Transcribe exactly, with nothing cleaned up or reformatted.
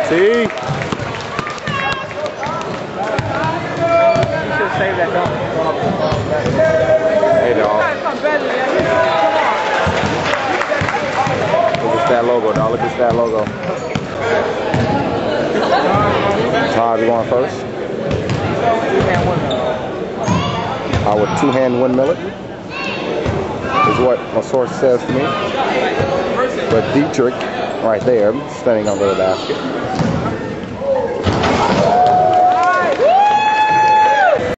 See? You should save that dunk. Hey, dog. Look at that logo, dog. Look at that logo. Todd, you going first? I would two-hand windmill it, is what my source says to me. But Dietrich, right there, standing under the basket.